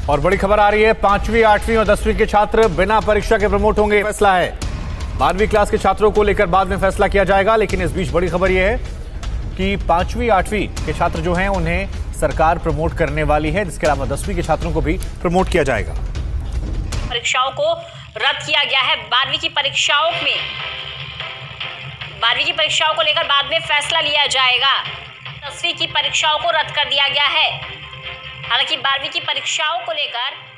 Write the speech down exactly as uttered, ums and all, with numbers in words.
और बड़ी खबर आ रही है, पांचवी आठवीं और दसवीं के छात्र बिना परीक्षा के प्रमोट होंगे। फैसला है बारहवीं क्लास के छात्रों को लेकर बाद में फैसला किया जाएगा, लेकिन इस बीच बड़ी खबर यह है कि पांचवी आठवीं के छात्र जो हैं उन्हें सरकार प्रमोट करने वाली है, जिसके अलावा दसवीं के छात्रों को भी प्रमोट किया जाएगा। परीक्षाओं को रद्द किया गया है। बारहवीं की परीक्षाओं में बारहवीं की परीक्षाओं को लेकर बाद में फैसला लिया जाएगा। दसवीं की परीक्षाओं को रद्द कर दिया गया है। हालांकि बारहवीं की परीक्षाओं को लेकर